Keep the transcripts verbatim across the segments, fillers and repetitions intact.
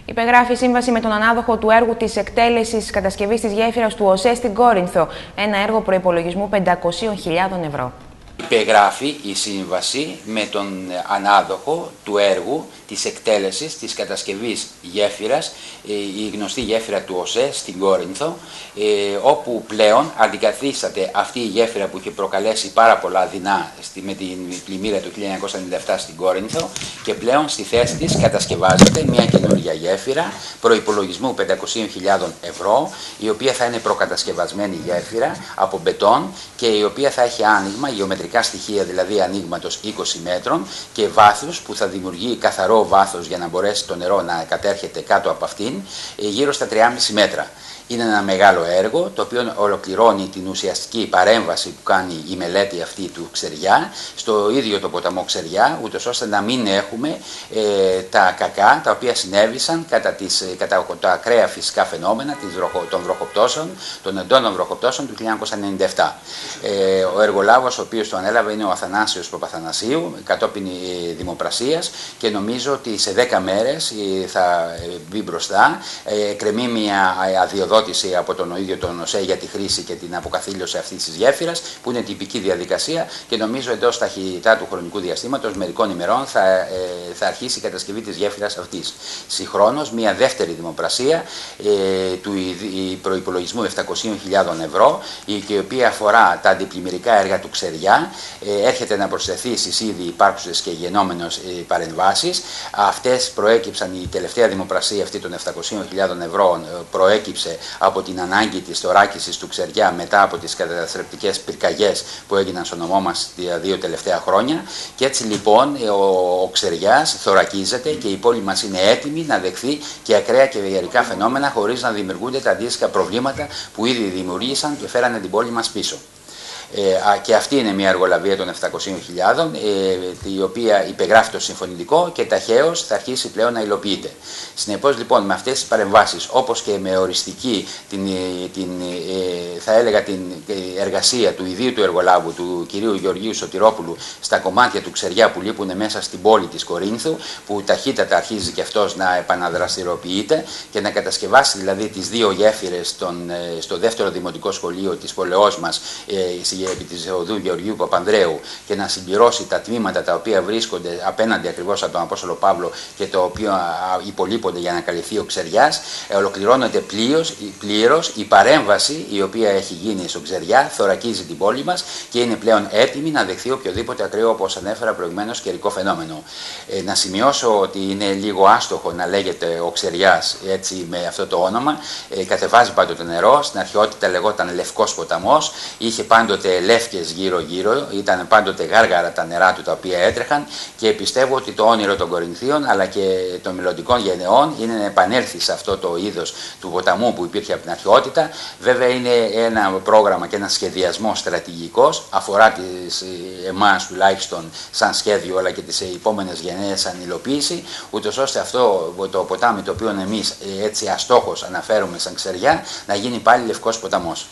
Υπεγράφει σύμβαση με τον ανάδοχο του έργου της εκτέλεσης κατασκευής της γέφυρας του ΟΣΕ στην Κόρινθο, ένα έργο προϋπολογισμού πεντακόσιες χιλιάδες ευρώ. Υπεγράφει η σύμβαση με τον ανάδοχο του έργου της εκτέλεσης της κατασκευής γέφυρας, η γνωστή γέφυρα του ΟΣΕ στην Κόρινθο, όπου πλέον αντικαθίσταται αυτή η γέφυρα που είχε προκαλέσει πάρα πολλά δεινά με την πλημμύρα του χίλια εννιακόσια ενενήντα επτά στην Κόρινθο, και πλέον στη θέση της κατασκευάζεται μια καινούργια γέφυρα προϋπολογισμού πεντακόσιες χιλιάδες ευρώ, η οποία θα είναι προκατασκευασμένη γέφυρα από μπετόν και η οποία θα έχει άνοιγμα, γεωμετρικά στοιχεία δηλαδή ανοίγματος είκοσι μέτρων και βάθους που θα δημιουργεί καθαρό βάθος για να μπορέσει το νερό να κατέρχεται κάτω από αυτήν, γύρω στα τρία κόμμα πέντε μέτρα. Είναι ένα μεγάλο έργο το οποίο ολοκληρώνει την ουσιαστική παρέμβαση που κάνει η μελέτη αυτή του Ξεριά στο ίδιο το ποταμό Ξεριά, ούτως ώστε να μην έχουμε ε, τα κακά τα οποία συνέβησαν κατά, τις, κατά τα ακραία φυσικά φαινόμενα της βροχο, των βροχοπτώσεων, των εντόνων βροχοπτώσεων του χίλια εννιακόσια ενενήντα επτά. Ε, ο εργολάβος ο οποίος το ανέλαβε είναι ο Αθανάσιος Παπαθανασίου, κατόπιν ε, δημοπρασίας, και νομίζω ότι σε δέκα μέρες ε, θα μπει μπροστά, ε, κρεμεί μια αδειοδότηση από τον ίδιο τον ΟΣΕ για τη χρήση και την αποκαθήλωση αυτής της γέφυρας, που είναι τυπική διαδικασία, και νομίζω εντός ταχυτά του χρονικού διαστήματος, μερικών ημερών, θα, ε, θα αρχίσει η κατασκευή της γέφυρας αυτής. Συγχρόνως, μια δεύτερη δημοπρασία ε, του προϋπολογισμού επτακόσιες χιλιάδες ευρώ, η οποία αφορά τα αντιπλημμυρικά έργα του Ξεριά, ε, έρχεται να προσθεθεί στις ήδη υπάρχουσες και γενόμενες ε, παρεμβάσεις. Αυτές προέκυψαν, η τελευταία δημοπρασία αυτή των επτακόσιες χιλιάδες ευρώ ε, προέκυψε από την ανάγκη της θωράκισης του Ξεριά μετά από τις καταστρεπτικές πυρκαγιές που έγιναν στο νομό μας τα δύο τελευταία χρόνια, και έτσι λοιπόν ο, ο Ξεριάς θωρακίζεται και η πόλη μας είναι έτοιμη να δεχθεί και ακραία και βιαρικά φαινόμενα χωρίς να δημιουργούνται τα αντίστοιχα προβλήματα που ήδη δημιουργήσαν και φέρανε την πόλη μας πίσω. Ε, και αυτή είναι μια εργολαβία των επτακόσιες χιλιάδες, ε, η οποία υπεγράφει το συμφωνητικό και ταχαίως θα αρχίσει πλέον να υλοποιείται. Συνεπώς λοιπόν με αυτές τις παρεμβάσεις, όπως και με οριστική την, την, ε, θα έλεγα την εργασία του ιδίου του εργολάβου, του κυρίου Γεωργίου Σωτηρόπουλου, στα κομμάτια του Ξεριά που λείπουν μέσα στην πόλη της Κορίνθου, που ταχύτατα αρχίζει και αυτός να επαναδραστηριοποιείται και να κατασκευάσει δηλαδή τις δύο γέφυρες στον, στο δεύτερο δημοτικό σχολείο της πόλεως μας, ε, επί της οδού Γεωργίου Παπανδρέου, και να συμπληρώσει τα τμήματα τα οποία βρίσκονται απέναντι ακριβώς από τον Απόστολο Παύλο και το οποίο υπολείπονται για να καλυφθεί ο Ξεριάς. Ε, ολοκληρώνεται πλήρως, πλήρως η παρέμβαση η οποία έχει γίνει στο Ξεριά, θωρακίζει την πόλη μας και είναι πλέον έτοιμη να δεχθεί οποιοδήποτε ακραίο, όπως ανέφερα προηγουμένως, καιρικό φαινόμενο. Ε, να σημειώσω ότι είναι λίγο άστοχο να λέγεται ο Ξεριάς έτσι με αυτό το όνομα. Ε, κατεβάζει πάντοτε νερό, στην αρχαιότητα λεγόταν Λευκός ποταμός, είχε πάντοτε λεύκες γύρω-γύρω, ήταν πάντοτε γάργαρα τα νερά του τα οποία έτρεχαν, και πιστεύω ότι το όνειρο των Κορινθίων αλλά και των μελλοντικών γενεών είναι να επανέλθει σε αυτό το είδος του ποταμού που υπήρχε από την αρχαιότητα. Βέβαια είναι ένα πρόγραμμα και ένα σχεδιασμό στρατηγικός, αφορά τις, εμάς τουλάχιστον σαν σχέδιο, αλλά και τις επόμενες γενναίες σαν υλοποίηση, ούτως ώστε αυτό το ποτάμι το οποίο εμείς έτσι αστόχως αναφέρουμε σαν Ξεριά να γίνει πάλι Λευκός ποταμός.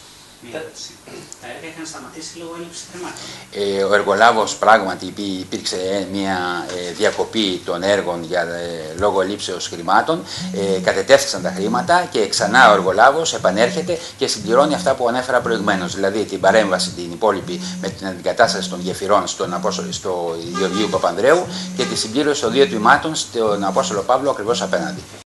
Τα έργα είχαν σταματήσει λόγω έλλειψης χρημάτων. Ε, ο εργολάβος πράγματι υπήρξε μια ε, διακοπή των έργων για, ε, λόγω ελλείψεως χρημάτων, ε, κατετέθησαν τα χρήματα και ξανά ο εργολάβος επανέρχεται και συμπληρώνει αυτά που ανέφερα προηγουμένως, δηλαδή την παρέμβαση την υπόλοιπη με την αντικατάσταση των γεφυρών στον Απόστολο, στο Γεωργίου Παπανδρέου και τη συμπλήρωση των δύο τμήματων στον Απόστολο Παύλο ακριβώς απέναντι.